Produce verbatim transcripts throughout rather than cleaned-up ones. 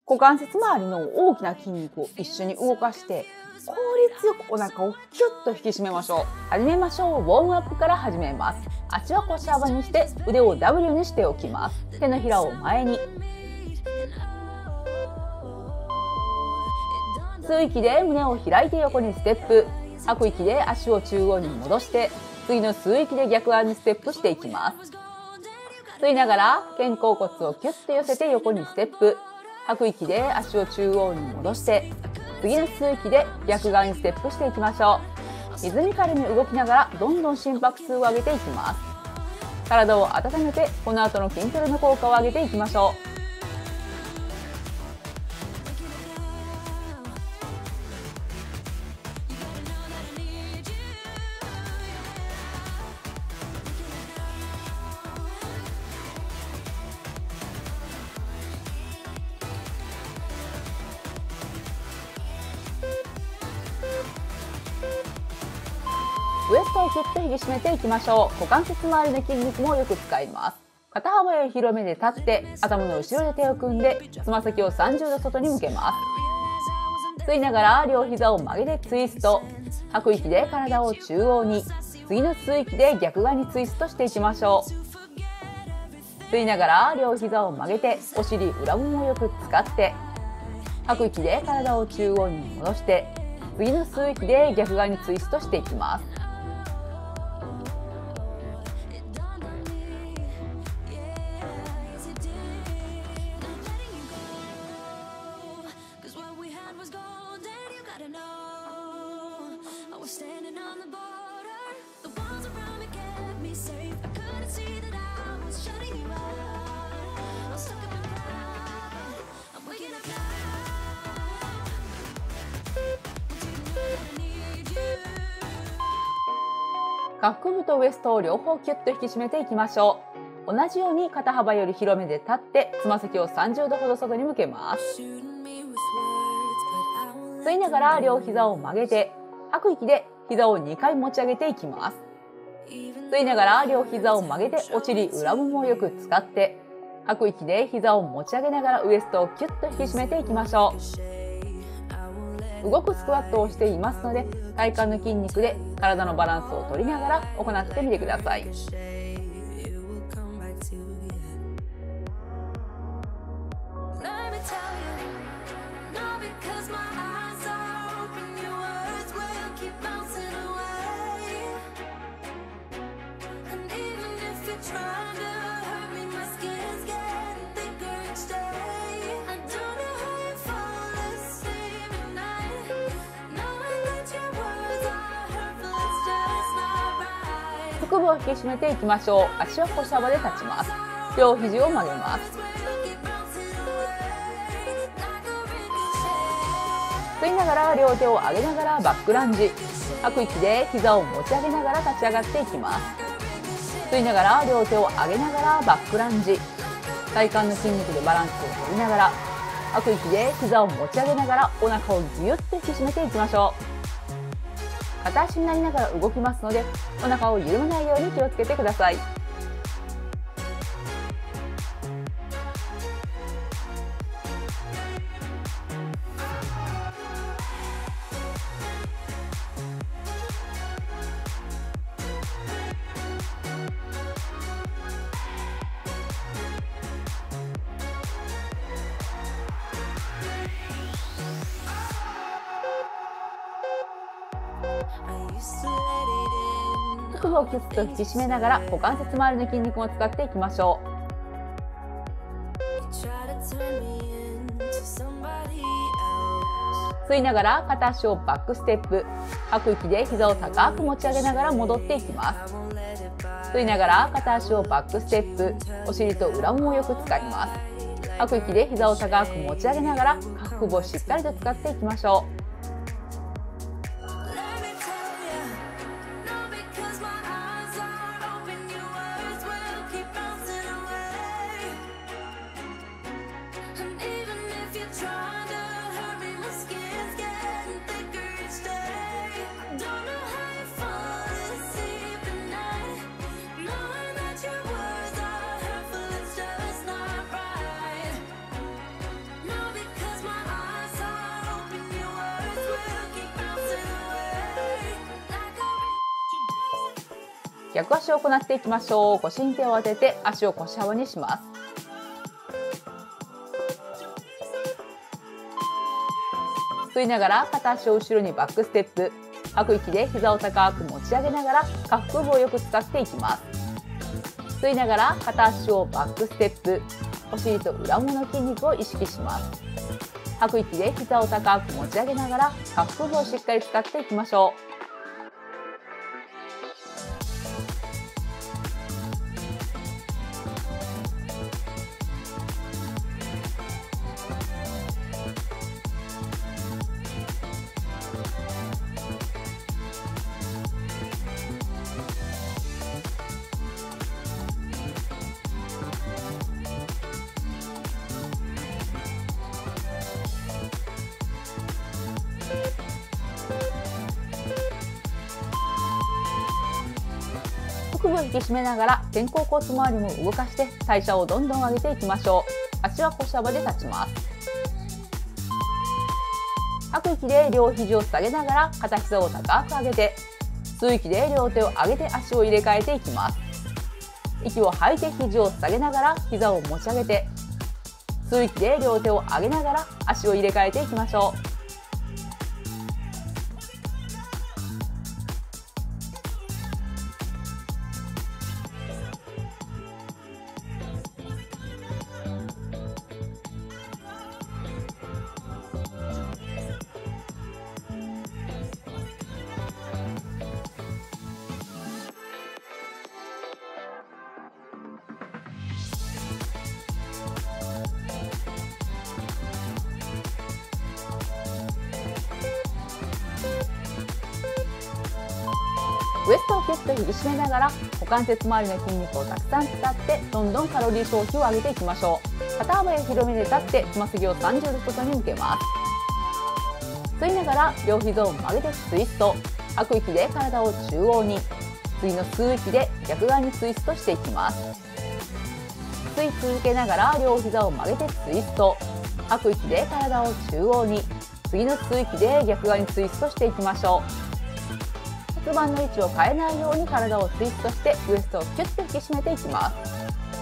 股関節周りの大きな筋肉を一緒に動かして効率よくお腹をキュッと引き締めましょう。始めましょう。ウォームアップから始めます。足は腰幅にして腕を ダブリュー にしておきます。手のひらを前に。吸う息で胸を開いて横にステップ。吐く息で足を中央に戻して次の吸う息で逆側にステップしていきます。吸いながら肩甲骨をキュッと寄せて横にステップ。吐く息で足を中央に戻して次の吸う息で逆側にステップしていきましょう。リズミカルに動きながらどんどん心拍数を上げていきます。体を温めてこの後の筋トレの効果を上げていきましょう。ウエストをキュッと引き締めていきましょう。股関節周りの筋肉もよく使います。肩幅より広めで立って頭の後ろで手を組んでつま先をさんじゅうど外に向けます。吸いながら両膝を曲げてツイスト。吐く息で体を中央に。次の吸う息で逆側にツイストしていきましょう。吸いながら両膝を曲げてお尻裏ももよく使って吐く息で体を中央に戻して次の吸う息で逆側にツイストしていきます。下腹部とウエストを両方キュッと引き締めていきましょう。同じように肩幅より広めで立ってつま先をさんじゅうどほど外に向けます。吸いながら両膝を曲げて吐く息で膝をにかい持ち上げていきます。吸いながら両膝を曲げてお尻裏ももをよく使って吐く息で膝を持ち上げながらウエストをキュッと引き締めていきましょう。動くスクワットをしていますので体幹の筋肉で体のバランスを取りながら行ってみてください。腹部を引き締めていきましょう。足は腰幅で立ちます。両肘を曲げます。吸いながら両手を上げながらバックランジ。吐く息で膝を持ち上げながら立ち上がっていきます。吸いながら両手を上げながらバックランジ。体幹の筋肉でバランスを取りながら吐く息で膝を持ち上げながらお腹をギュッと引き締めていきましょう。片足になりながら動きますのでお腹を緩めないように気をつけてください。腹部をキュッと引き締めながら股関節周りの筋肉を使っていきましょう。吸いながら片足をバックステップ。吐く息で膝を高く持ち上げながら戻っていきます。吸いながら片足をバックステップ。お尻と裏ももをよく使います。吐く息で膝を高く持ち上げながら下腹部をしっかりと使っていきましょう。 逆足を行っていきましょう。腰に手を当てて足を腰幅にします。吸いながら片足を後ろにバックステップ。吐く息で膝を高く持ち上げながら下腹部をよく使っていきます。吸いながら片足をバックステップ。お尻と裏ももの筋肉を意識します。吐く息で膝を高く持ち上げながら下腹部をしっかり使っていきましょう。腹部を引き締めながら肩甲骨周りも動かして代謝をどんどん上げていきましょう。足は腰幅で立ちます。吐く息で両肘を下げながら片膝を高く上げて、吸う息で両手を上げて足を入れ替えていきます。息を吐いて肘を下げながら膝を持ち上げて、吸う息で両手を上げながら足を入れ替えていきましょう。ウエストをキュッと引き締めながら股関節周りの筋肉をたくさん使ってどんどんカロリー消費を上げていきましょう。肩幅へ広めで立ってつま先をさんじゅうど外に向けます。吸いながら両膝を曲げてツイスト。吐く息で体を中央に。次の吸う息で逆側にツイストしていきます。吸い続けながら両膝を曲げてツイスト。吐く息で体を中央に。次の吸う息で逆側にツイストしていきましょう。骨盤の位置を変えないように体をツイストしてウエストをキュッと引き締めていきます。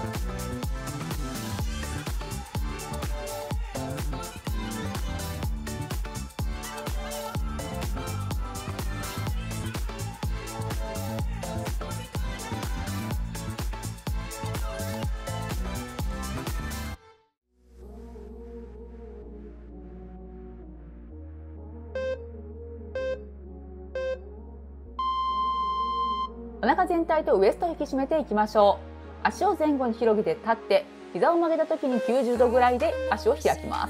お腹全体とウエストを引き締めていきましょう。足を前後に広げて立って膝を曲げた時にきゅうじゅうどぐらいで足を開きます。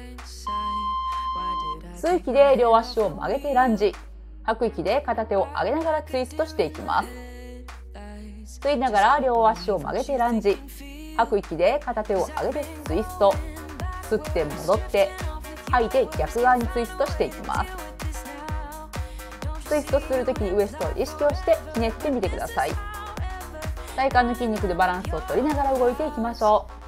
吸う息で両足を曲げてランジ。吐く息で片手を上げながらツイストしていきます。吸いながら両足を曲げてランジ。吐く息で片手を上げてツイスト。吸って戻って吐いて逆側にツイストしていきます。ツイストするときにウエストを意識をしてひねってみてください。体幹の筋肉でバランスを取りながら動いていきましょう。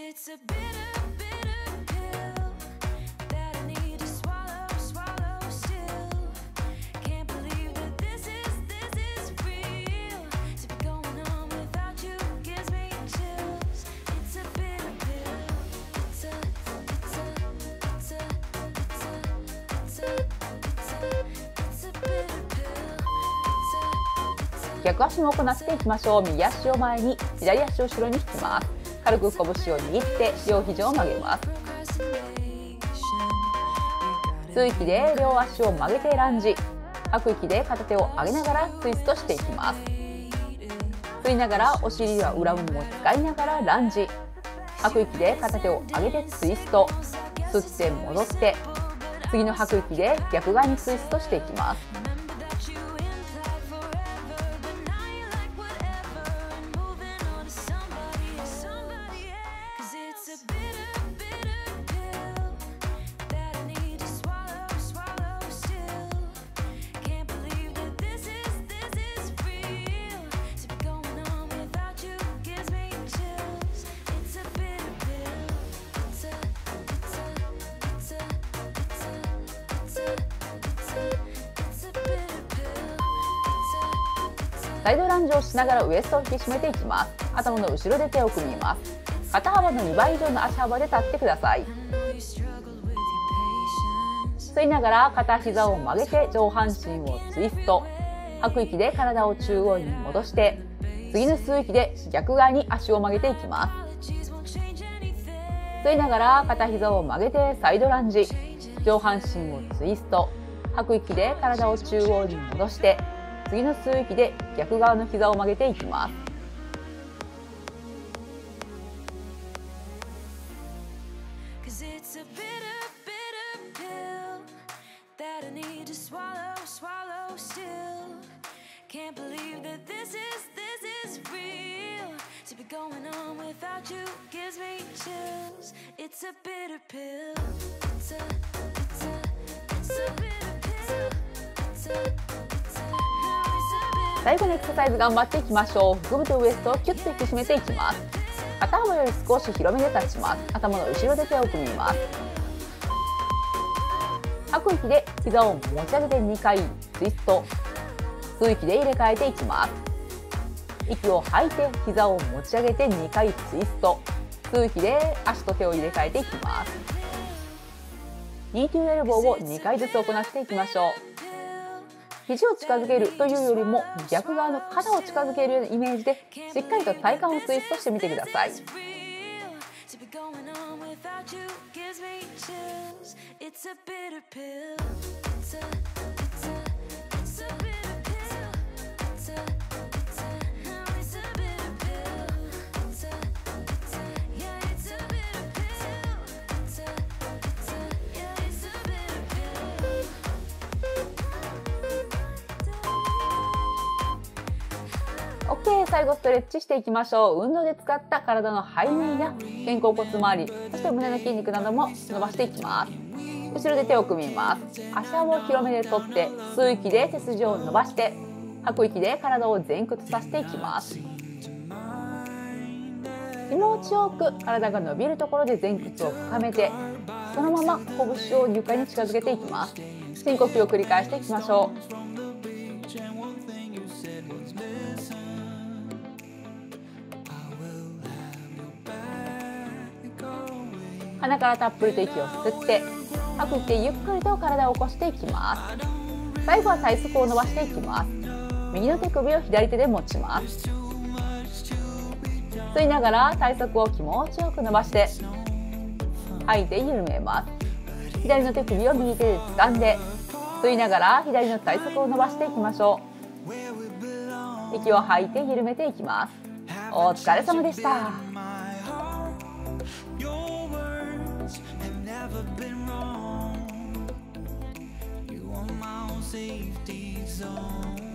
逆足も行っていきましょう。右足を前に、左足を後ろに引きます。軽く拳を握って両肘を曲げます。吸う息で両足を曲げてランジ。吐く息で片手を上げながらツイストしていきます。吸いながらお尻は裏ももを使いながらランジ。吐く息で片手を上げてツイスト。吸って戻って、次の吐く息で逆側にツイストしていきます。 サイドランジをしながらウエストを引き締めていきます。頭の後ろで手を組みます。肩幅のにばい以上の足幅で立ってください。吸いながら片膝を曲げて上半身をツイスト。吐く息で体を中央に戻して、次の吸う息で逆側に足を曲げていきます。吸いながら片膝を曲げてサイドランジ。上半身をツイスト。吐く息で体を中央に戻して、次の吸う息で逆側の膝を曲げていきます。最後のエクササイズ頑張っていきましょう。腹部とウエストをキュッと引き締めていきます。肩幅より少し広めで立ちます。頭の後ろで手を組みます。吐く息で膝を持ち上げてにかいツイスト。吸う息で入れ替えていきます。息を吐いて膝を持ち上げてにかいツイスト。吸う息で足と手を入れ替えていきます。ニートゥーエルボーをにかいずつ行っていきましょう。肘を近づけるというよりも逆側の肩を近づけるようなイメージでしっかりと体幹をツイストしてみてください。OK、最後ストレッチしていきましょう。運動で使った体の背面や肩甲骨周り、そして胸の筋肉なども伸ばしていきます。後ろで手を組みます。足幅を広めで取って、吸う息で背筋を伸ばして、吐く息で体を前屈させていきます。気持ちよく体が伸びるところで前屈を深めて、そのまま拳を床に近づけていきます。深呼吸を繰り返していきましょう。鼻からたっぷりと息を吸って、吐く息でゆっくりと体を起こしていきます。最後は体側を伸ばしていきます。右の手首を左手で持ちます。吸いながら体側を気持ちよく伸ばして、吐いて緩めます。左の手首を右手で掴んで、吸いながら左の体側を伸ばしていきましょう。息を吐いて緩めていきます。お疲れ様でした。Safety zone.